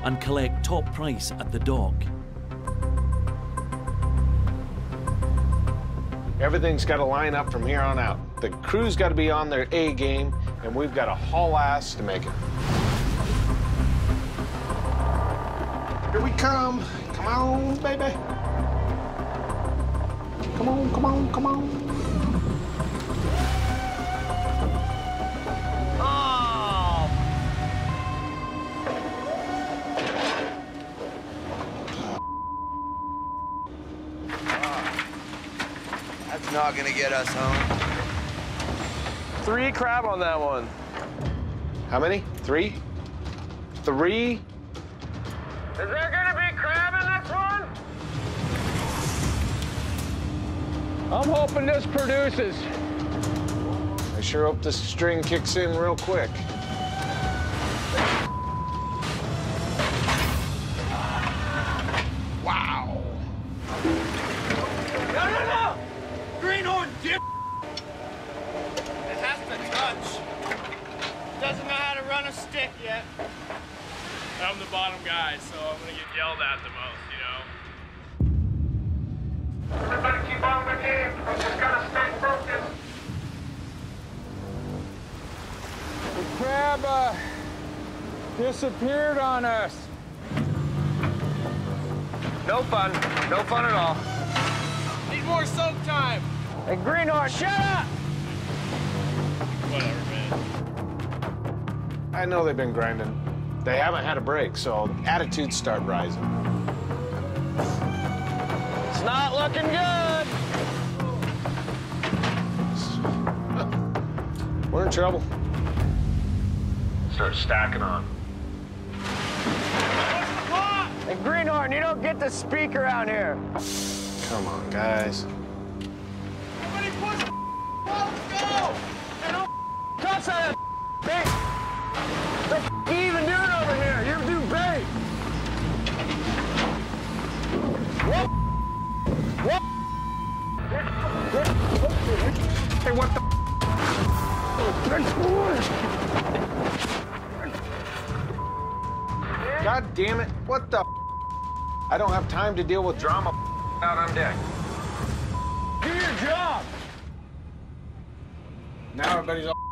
and collect top price at the dock. Everything's got to line up from here on out. The crew's got to be on their A game, and we've got to haul ass to make it. Here we come. Come on, baby. Come on, come on, come on. Oh! That's not gonna get us home. 3 crab on that one. How many? 3? 3? Is there gonna be crab in this one? I'm hoping this produces. I sure hope this string kicks in real quick. Wow. No! Greenhorn dip! It has to touch. Doesn't know how to run a stick yet. I'm the bottom guy, so I'm gonna get yelled at the most, you know? Everybody keep on the game. We just gotta stay focused. The crab, disappeared on us. No fun. No fun at all. Need more soak time. Hey, Greenhorn, shut up! Whatever, man. I know they've been grinding. They haven't had a break, so attitudes start rising. It's not looking good. We're in trouble. Start stacking on. Hey, Greenhorn, you don't get to speak around here. Come on, guys. Everybody push the let's go! And don't touch that bait. What the you even doing over here? You do bait. What? What? Hey, what the? God damn it, what the? I don't have time to deal with drama out on deck. Do your job. Now everybody's all